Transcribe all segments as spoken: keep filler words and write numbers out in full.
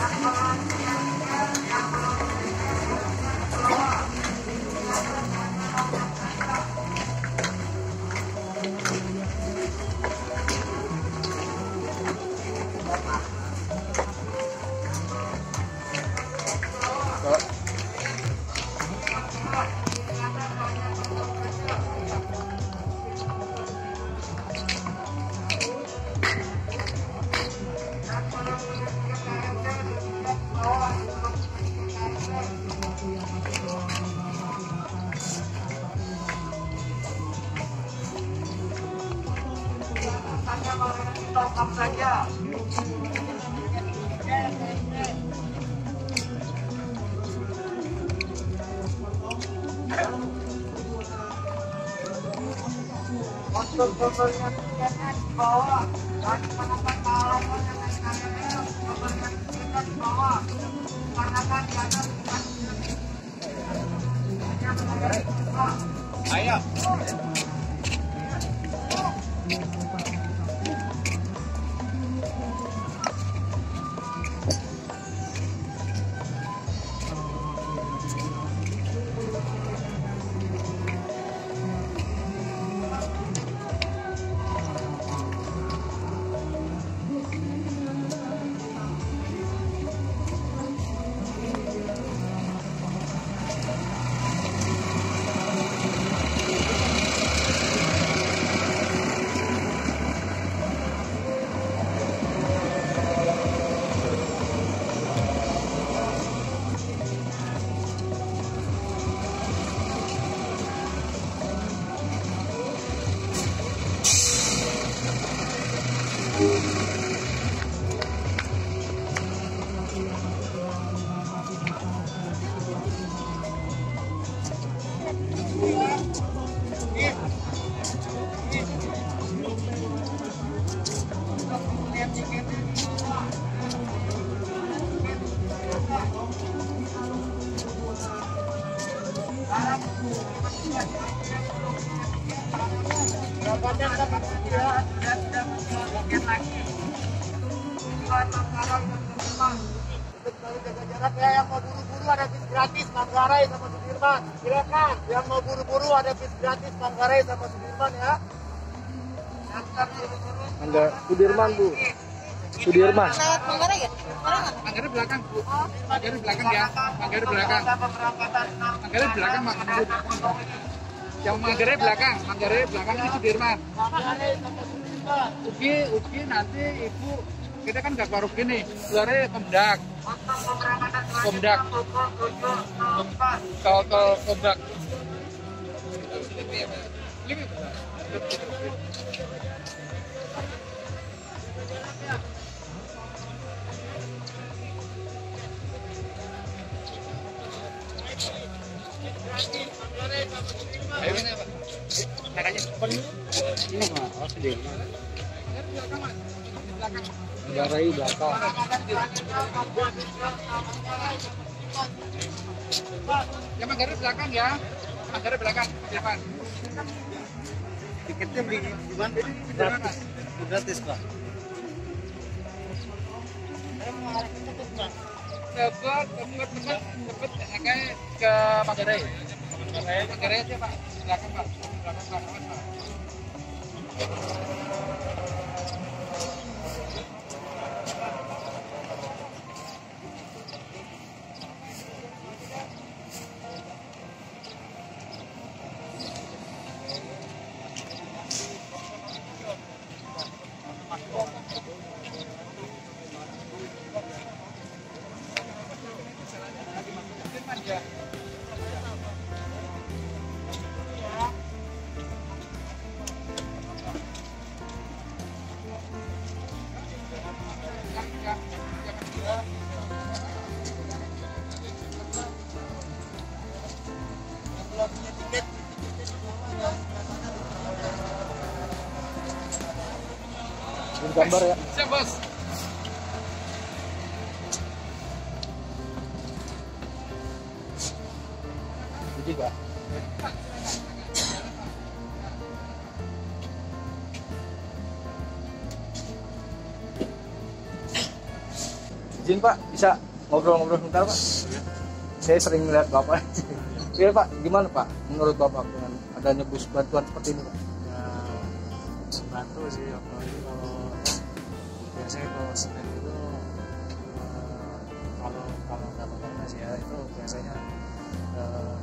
Top saja. Untuk pembelian tiketnya di bawah, dan penumpang malam yang naik K R L, pembelian tiketnya di bawah, karena kan di atas ayo. Yang mau buru-buru ada bis gratis Manggarai sama Sudirman. Silakan. Yang mau buru-buru ada bis gratis Manggarai sama Sudirman ya. Manggarai Sudirman Bu. Sudirman. Lewat Manggarai ya? Manggarai belakang Bu. Manggarai belakang ya. Manggarai belakang. Manggarai belakang Manggarai. Yang Manggarai belakang. Manggarai belakang ini Sudirman. Ugi, Ugi nanti Ibu kita kan nggak baru gini, keluarnya Komdak, Komdak, tol tol Komdak. Ayo ini Pak, caranya ini Pak, oh sedih. Manggarai belakang. Ya Manggarai belakang ya, Manggarai belakang, depan. Tiketnya di mana? Gratis. Gratis Pak. Dapat, dapat, dapat, dapat, kayak ke Manggarai. Manggarai aja Pak, belakang Pak, belakang Pak, Pak. Gambar ya. Siap Bos. Ini juga. Izin Pak, bisa ngobrol-ngobrol sebentar Pak? Saya sering melihat Bapak. Iya Pak, gimana Pak menurut Bapak dengan adanya bus bantuan seperti ini Pak? Ya membantu sih, apalagi kalau biasanya kalau Senin itu eh, kalau kalau nggak pakai ya itu biasanya eh,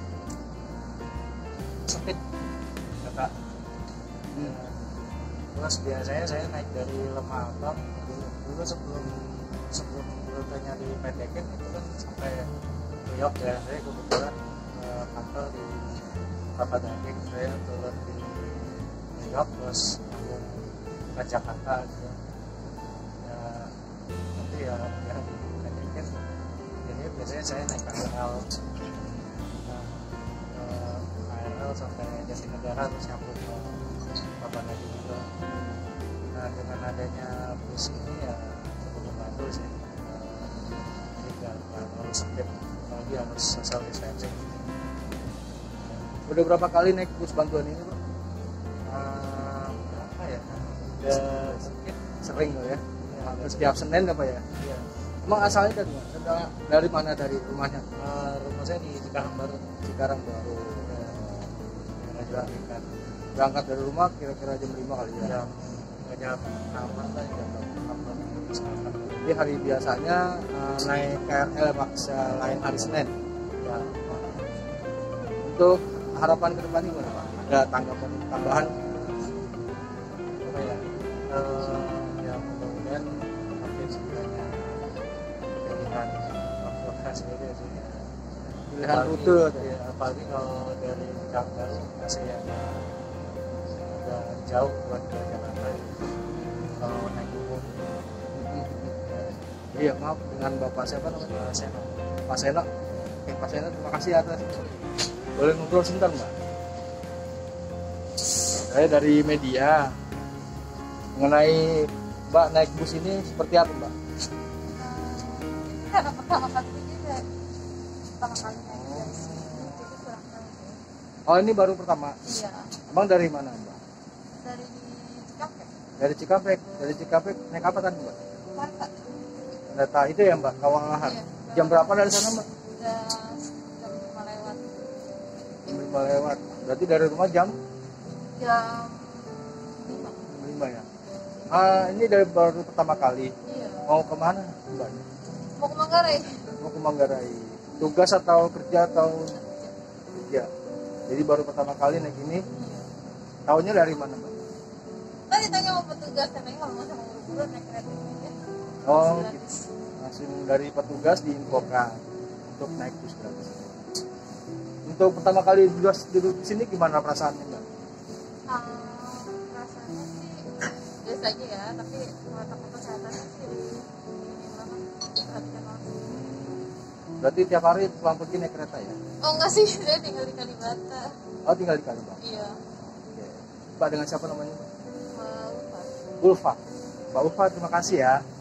sempit kata. Hmm. Terus biasanya saya naik dari Lemah Abang dulu, dulu sebelum sebelum rutenya di pendekin itu kan sampai Priok ya. Saya kebetulan eh, kantor di Kelapa Gading, saya turun di Priok terus nyambung ke Jakarta gitu. Ya nanti ya ya di pendekin. Jadi biasanya saya naik K R L, nah, ke K R L sampai Jatinegara terus nyambung ke Kelapa Gading juga. Nah dengan adanya bus ini ya cukup membantu sih. Jadi nggak nggak terlalu sempit, apalagi harus social distancing. Udah berapa kali naik bus bantuan ini Pak? Uh, apa ya? Udah sempit. Sering loh ya? Ya, Hampir setiap Senin apa ya? ya. Emang asalnya dari mana? Dari- Dari mana dari rumahnya? Uh, rumah saya di Cikarang Baru. Cikarang Baru. Ya, daerah Jalan Ikan. Berangkat dari rumah kira-kira jam lima kali ya? Jam jam aman lah, jam enam misalkan. Jadi hari biasanya eh, naik K R L Pak selain hari Senin. Ya, Untuk harapan ke depan gimana Pak? Ada tanggapan tambahan? apa ya? Uh, ya mudah-mudahan makin sebenarnya pilihan transportasi sendiri sih. Ya. Pilihan Apalagi- rute atau ya, apalagi kalau dari Jakarta masih yang agak jauh buat ke Jakarta kalau naik umum. Iya maaf dengan Bapak siapa namanya? uh, saya Pak Seno. Oke Pak Seno terima kasih atas. Boleh ngobrol sebentar Mbak? Saya dari media mengenai Mbak naik bus ini seperti apa Mbak? Karena pertama kali ini juga pertama kali naik dari sini jadi kurang tahu sih. Oh ini baru pertama. Iya, Emang dari mana Mbak? dari Cikampek, Dari Cikampek. Dari Cikampek naik apa tadi Mbak? Mata. Data itu ya Mbak, Kawangahan. Iya. Jam berapa dari sana Mbak? Udah jam lima lewat, Jam lima lewat. Berarti dari rumah jam jam lima. lima ya. Ah, ini dari baru pertama kali. Iya. Mau kemana Mbak? Mau ke Manggarai. Mau ke Manggarai. Tugas atau kerja atau kerja? Jadi baru pertama kali naik ini. Iya. Tahunya dari mana Mbak? Tadi tanya sama petugas katanya kalau mau sama buru-buru naik kereta ini. Oh, Gratis. langsung dari petugas diinfokan untuk naik bus gratis. Untuk pertama kali duduk, duduk di sini gimana perasaannya Mbak? Ah, rasanya sih biasa aja ya, tapi protokol kesehatannya sih ini banget diperhatikan banget. Berarti tiap hari pulang pergi naik kereta ya? Oh enggak sih, saya tinggal di Kalibata. Oh tinggal di Kalibata. Iya, Oke. Mbak dengan siapa namanya? Mbak? mau lupa. Ulfa. Mbak Ulfa terima kasih ya.